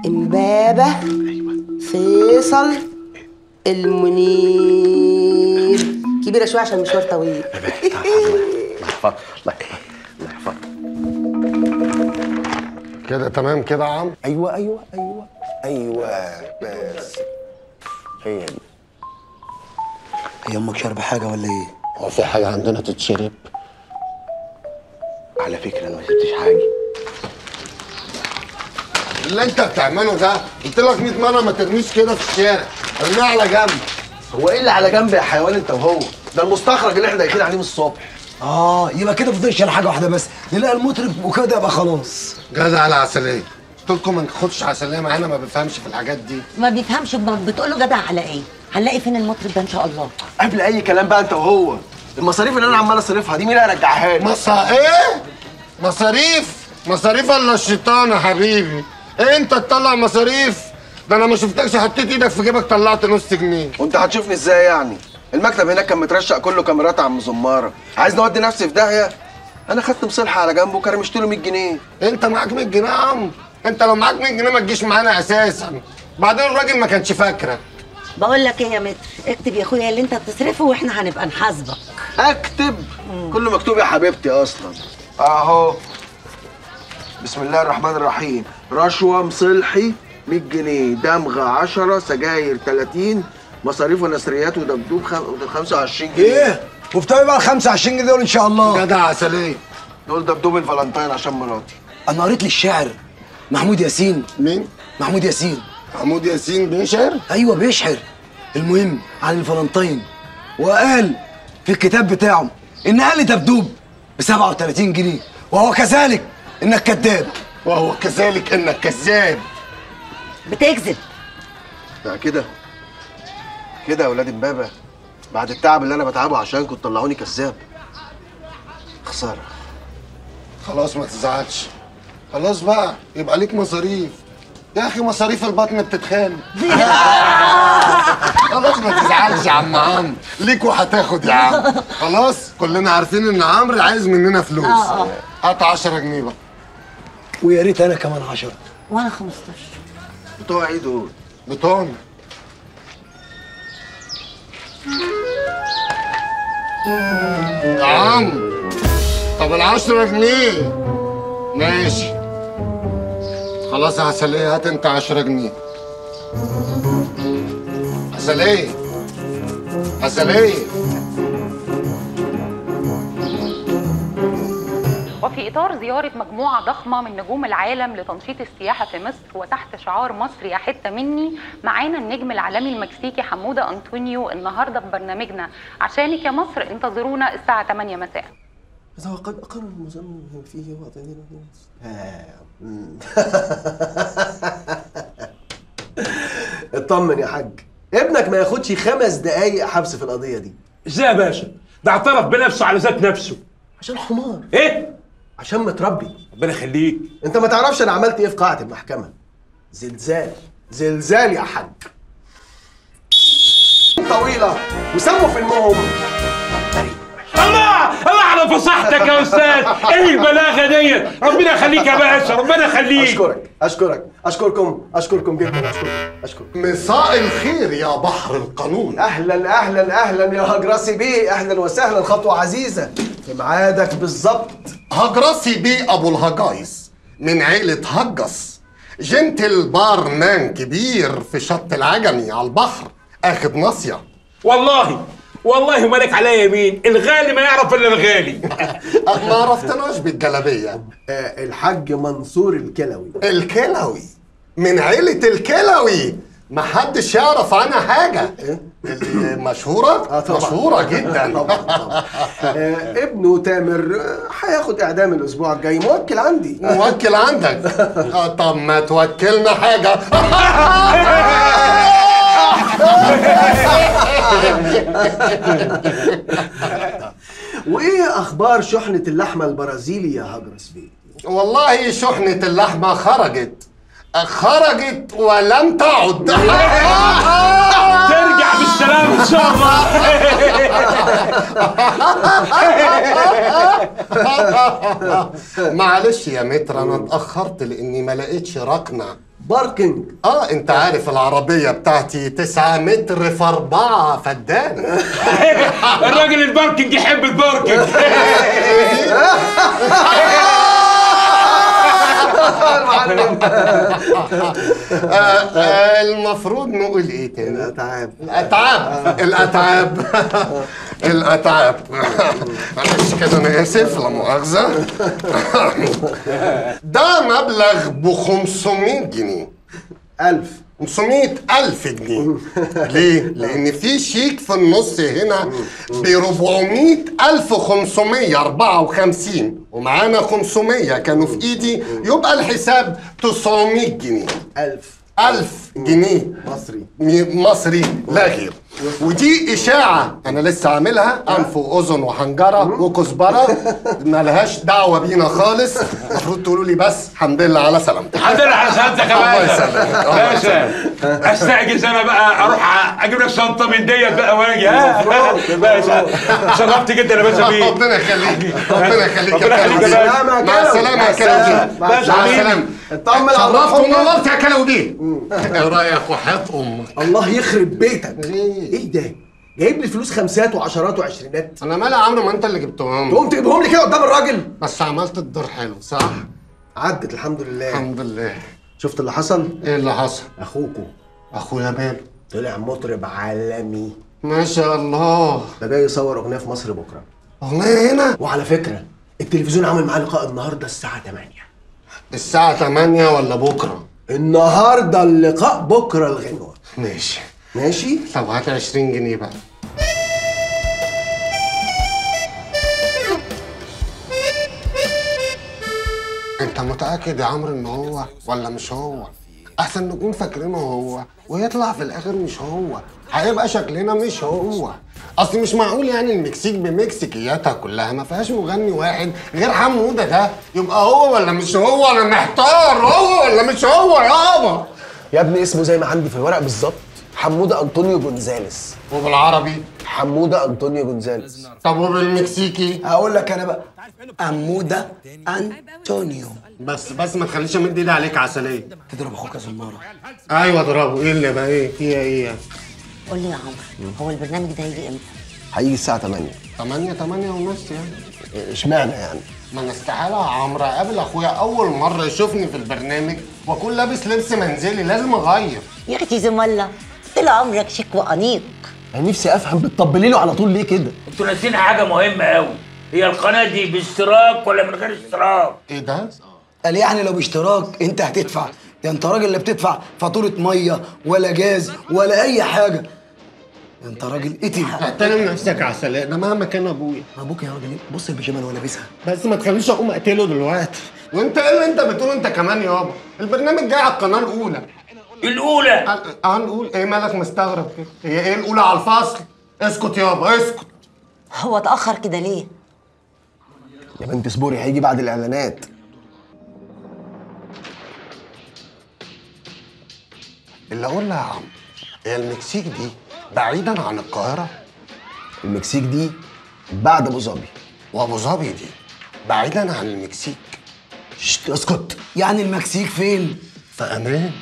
امبابة، فيصل، المنير. كبيرة شوية عشان مشوار طويل. الله يحفظك الله يحفظك. كده تمام كده يا عم؟ ايوه بس هي دي. هي امك شاربه حاجه ولا ايه؟ هو في حاجة عندنا تتشرب؟ على فكره انا ما سبتش حاجه. اللي انت بتعمله ده قلت لك 100 مرة ما ترميش كده في الشارع، ارميها على جنب. هو ايه اللي على جنب يا حيوان انت وهو؟ ده المستخرج اللي احنا داخلين عليه من الصبح. يبقى كده فضلش على حاجه واحده بس، نلاقي المطرب وكده يبقى خلاص. جدع على عسلية. قلت لكم ما ناخدش عسلية معانا، ما بفهمش في الحاجات دي. ما بيفهمش. بتقول له جدع على ايه؟ هنلاقي فين المطرب ده ان شاء الله. قبل اي كلام بقى انت وهو، المصاريف اللي انا عمال اصرفها دي مين هيرجعها لي؟ ايه؟ مصاريف الا الشيطان يا حبيبي. انت تطلع مصاريف؟ ده انا ما شفتكش حطيت ايدك في جيبك طلعت نص جنيه. وانت هتشوفني ازاي يعني؟ المكتب هناك كان مترشق كله كاميرات عم زماره، عايز نودي نفسي في داهيه؟ انا خدت مصلحه على جنبه وكرمشت له 100 جنيه. انت معاك 100 جنيه يا عم؟ انت لو معاك 100 جنيه ما تجيش معانا اساسا. بعدين الراجل ما كانش فاكرك. بقول لك ايه يا متر، اكتب يا اخويا اللي انت بتصرفه واحنا هنبقى نحاسبك. اكتب؟ كله مكتوب يا حبيبتي اصلا. اهو بسم الله الرحمن الرحيم. رشوه مصلحي 100 جنيه، دمغه 10، سجاير 30، مصاريف ونسريات ودبدوب 25 جنيه. ايه؟ وبتوع بقى ال 25 جنيه دول ان شاء الله. جدع عسلية. دول دبدوب الفالنتين عشان مراتي. انا قريت لي الشاعر محمود ياسين. مين؟ محمود ياسين. محمود ياسين بيشعر؟ ايوه بيشعر. المهم عن الفالنتين، وقال في الكتاب بتاعه ان اقل دبدوب ب 37 جنيه، وهو كذلك انك كذاب. وهو كذلك انك كذاب. بتكذب. بقى كده كده يا ولاد امبابه، بعد التعب اللي انا بتعبه عشانكم تطلعوني كذاب؟ خساره. خلاص ما تزعلش، خلاص بقى يبقى ليك مصاريف. يا اخي مصاريف البطن بتتخان. خلاص ما تزعلش يا عم عمرو، ليك وهتاخد يا عم. خلاص كلنا عارفين ان عمرو عايز مننا فلوس. هات 10 جنيه بقى. ويا ريت انا كمان 10. وانا 15. بتوع ايه دول؟ بطون. يا عم طب ال10 جنيه ماشي. خلاص يا عسلية هات انت 10 جنيه. عسلية وفي إطار زيارة مجموعة ضخمة من نجوم العالم لتنشيط السياحة في مصر وتحت شعار مصر يا حتة مني، معانا النجم العالمي المكسيكي حمودة أنطونيو النهاردة في برنامجنا عشانك يا مصر. انتظرونا الساعة 8 مساء. إذا وقد أقر المزمم فيه وطننا. اطمن يا حاج، ابنك ما ياخدش 5 دقايق حبس في القضية دي. ازاي يا باشا؟ ده اعترف بنفسه على ذات نفسه. عشان حمار. ايه؟ عشان متربي. ربنا يخليك. انت ما تعرفش انا عملت ايه في قاعة المحكمة. زلزال يا حاج. طويلة وسموا فيلمهم. الله على فصاحتك يا استاذ. ايه البلاغه ديت؟ ربنا يخليك يا باشا، ربنا يخليك. اشكركم جدا. اشكركم. مساء الخير يا بحر القانون. اهلا يا هجرسي بيه، اهلا وسهلا. خطوة عزيزة في ميعادك بالظبط. هجرسي بيه ابو الهجايس من عيلة هجس، جنتل بارمان كبير في شط العجمي على البحر، اخد ناصية. والله مالك عليا يمين، الغالي ما يعرف الا الغالي. ما عرفتناش بالجلابية. الحاج منصور الكلوي من عيلة الكلوي، ما حدش يعرف عنها حاجة. مشهورة؟ طبعا. مشهورة جدا. طبعا. ابنه تامر هياخد اعدام الاسبوع الجاي، موكل عندي. موكل عندك؟ طب ما توكلنا حاجة. وايه اخبار شحنة اللحمة البرازيلي يا هجرس بيه؟ والله شحنة اللحمة خرجت ولم تعد. ترجع بالسلامة ان شاء الله. معلش يا متر انا اتأخرت لاني ما لقيتش ركنة. باركنج. انت عارف العربية بتاعتي 9 متر في 4 فدان. الراجل الباركنج يحب الباركنج. المفروض نقول ايه تاني؟ الاتعاب. الاتعاب. معلش كده انا اسف، لا مؤاخذة. ده مبلغ ب 500 جنيه. 500,000 جنيه. ليه؟ لأن في شيك في النص هنا ب 400,554 ومعانا 500 كانوا في إيدي، يبقى الحساب 900 جنيه. 1000 جنيه مصري لا غير. ودي إشاعة أنا لسه عاملها، أنف وأذن وحنجرة وكزبرة، مالهاش دعوة بينا خالص. المفروض تقولوا لي بس الحمد لله على سلامتك. الحمد لله على سلامتك يا الله باشا. يسلمك. باشا استعجز انا بقى اروح اجيب لك شنطه من ديت بقى واجي. ها باشا شرفت جدا يا باشا بيه. ربنا يخليك. ربنا يخليك يا ربنا يخليك يا باشا. مع السلامة يا كلاوي. مع مع السلامة. السلامة. اطمن على شرفت الرحمة. ونورت يا كلاوي. ايه رأيك وحياة أمك؟ الله يخرب بيتك. ايه ده؟ جايب لي فلوس خمسات وعشرات وعشرينات. أنا مالي يا عمرو، ما أنت اللي جبتهم. تقوم تجيبهم لي كده قدام الراجل؟ بس عملت الدور حلو صح؟ عدت الحمد لله. الحمد لله. شفت اللي حصل؟ ايه اللي حصل؟ اخوكوا اخويا ماله؟ طلع مطرب عالمي. ما شاء الله. ده جاي يصور اغنيه في مصر بكره. اغنيه هنا؟ وعلى فكره التلفزيون عامل معاه لقاء النهارده الساعه 8. الساعة 8 ولا بكرة؟ النهارده اللقاء، بكره الغنوه. ماشي. ماشي؟ طب هات 20 جنيه بقى. انت متأكد يا عمرو ان هو ولا مش هو؟ احسن نكون فاكرينه هو ويطلع في الاخر مش هو، هيبقى شكلنا مش هو. اصل مش معقول يعني المكسيك بمكسيكياتها كلها ما فيهاش مغني واحد غير حموده ده، يبقى هو ولا مش هو؟ انا محتار، هو ولا مش هو يابا؟ يا ابني اسمه زي ما عندي في الورق بالظبط، حموده انطونيو جونزاليس. وبالعربي؟ حموده انطونيو جونزاليس. طب وبالمكسيكي؟ هقول لك انا بقى، حموده انطونيو. بس ما تخليش امد ايدي عليك عسليه. تضرب اخوك يا زماره. ايوه اضربه. ايه اللي بقى؟ ايه فيها ايه؟ قول لي يا عمرو، هو البرنامج ده هيجي امتى؟ هيجي الساعه 8. 8 ونص يعني؟ اشمعنى يعني؟ ما انا استحاله يا عمرو اقابل اخويا اول مره يشوفني في البرنامج واكون لابس لبس منزلي، لازم اغير. يا اختي زمله، طلع عمرك شيك وانيق. انا نفسي افهم بتطبلي له على طول ليه كده؟ انتوا ناسيين حاجه مهمه قوي، هي القناه دي باشتراك ولا من غير اشتراك؟ ايه ده؟ قال يعني لو باشتراك انت هتدفع، ده انت راجل لا بتدفع فاتوره ميه ولا جاز ولا اي حاجه، ده انت راجل اتي. احترم نفسك يا عسلية، ده مهما كان ابويا. ابوك يا راجل بص البيجامه اللي هو لابسها. بس ما تخليش اقوم اقتله دلوقتي. وانت ايه اللي انت بتقوله انت كمان يابا؟ البرنامج جاي على القناه الاولى. الاولى؟ هنقول ايه؟ مالك مستغرب كده؟ هي ايه الاولى على الفصل؟ اسكت يابا اسكت. هو اتاخر كده ليه؟ يا بنت اصبري، هيجي بعد الاعلانات. اللي اقولها يا عم، هي المكسيك دي بعيدا عن القاهره؟ المكسيك دي بعد ابو ظبي. وابو ظبي دي بعيدا عن المكسيك؟ شت اسكت. يعني المكسيك فين؟ في امان.